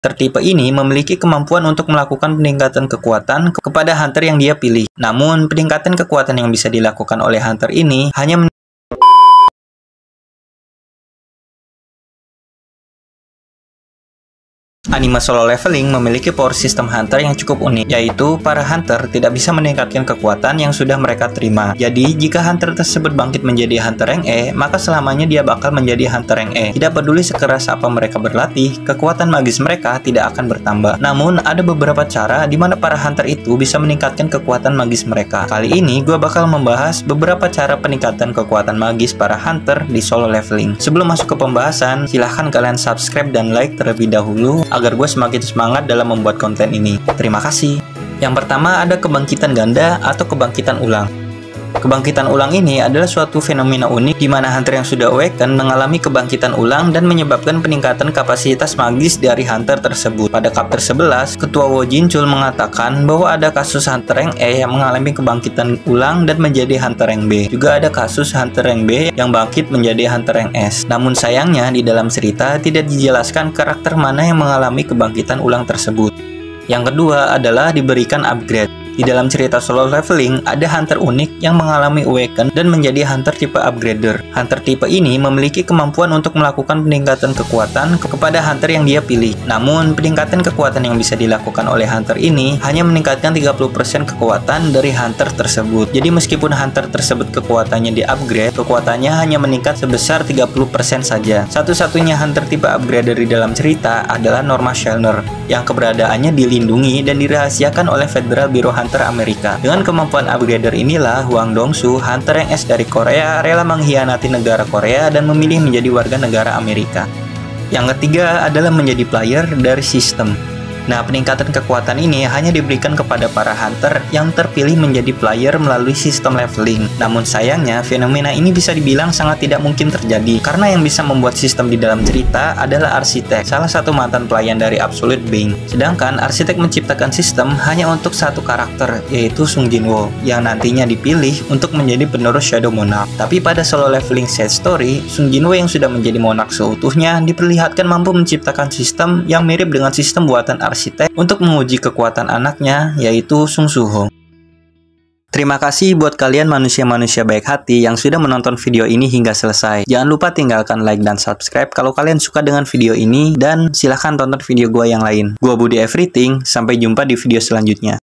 Tertipe ini memiliki kemampuan untuk melakukan peningkatan kekuatan kepada hunter yang dia pilih. Namun, peningkatan kekuatan yang bisa dilakukan oleh hunter ini hanya Anime solo leveling memiliki power system hunter yang cukup unik, yaitu para hunter tidak bisa meningkatkan kekuatan yang sudah mereka terima. Jadi, jika hunter tersebut bangkit menjadi hunter rank E, maka selamanya dia bakal menjadi hunter rank E. Tidak peduli sekeras apa mereka berlatih, kekuatan magis mereka tidak akan bertambah. Namun, ada beberapa cara di mana para hunter itu bisa meningkatkan kekuatan magis mereka. Kali ini, gue bakal membahas beberapa cara peningkatan kekuatan magis para hunter di solo leveling. Sebelum masuk ke pembahasan, silahkan kalian subscribe dan like terlebih dahulu agar gue semakin semangat dalam membuat konten ini. Terima kasih. Yang pertama ada kebangkitan ganda atau kebangkitan ulang. Kebangkitan ulang ini adalah suatu fenomena unik di mana hunter yang sudah awaken mengalami kebangkitan ulang dan menyebabkan peningkatan kapasitas magis dari hunter tersebut. Pada chapter 11, Ketua Wojinchul mengatakan bahwa ada kasus hunter rank E yang mengalami kebangkitan ulang dan menjadi hunter rank B. Juga ada kasus hunter rank B yang bangkit menjadi hunter rank S. Namun sayangnya di dalam cerita tidak dijelaskan karakter mana yang mengalami kebangkitan ulang tersebut. Yang kedua adalah diberikan upgrade. Di dalam cerita solo leveling, ada hunter unik yang mengalami awaken dan menjadi hunter tipe upgrader. Hunter tipe ini memiliki kemampuan untuk melakukan peningkatan kekuatan kepada hunter yang dia pilih. Namun, peningkatan kekuatan yang bisa dilakukan oleh hunter ini hanya meningkatkan 30% kekuatan dari hunter tersebut. Jadi meskipun hunter tersebut kekuatannya di-upgrade, kekuatannya hanya meningkat sebesar 30% saja. Satu-satunya hunter tipe upgrader di dalam cerita adalah Norma Shelner, yang keberadaannya dilindungi dan dirahasiakan oleh Federal Bureau Hunter Amerika. Dengan kemampuan upgrader inilah, Hwang Dong-su, hunter yang S dari Korea, rela mengkhianati negara Korea dan memilih menjadi warga negara Amerika. Yang ketiga adalah menjadi player dari sistem. Nah, peningkatan kekuatan ini hanya diberikan kepada para hunter yang terpilih menjadi player melalui sistem leveling. Namun sayangnya, fenomena ini bisa dibilang sangat tidak mungkin terjadi, karena yang bisa membuat sistem di dalam cerita adalah arsitek, salah satu mantan pelayan dari Absolute Being. Sedangkan arsitek menciptakan sistem hanya untuk satu karakter, yaitu Sung Jinwoo, yang nantinya dipilih untuk menjadi penerus Shadow Monarch. Tapi pada solo leveling side story, Sung Jinwoo yang sudah menjadi monarch seutuhnya diperlihatkan mampu menciptakan sistem yang mirip dengan sistem buatan arsitek untuk menguji kekuatan anaknya, yaitu Sung Soo-ho. Terima kasih buat kalian manusia-manusia baik hati yang sudah menonton video ini hingga selesai. Jangan lupa tinggalkan like dan subscribe kalau kalian suka dengan video ini, dan silahkan tonton video gua yang lain. Gua Budi Everything, sampai jumpa di video selanjutnya.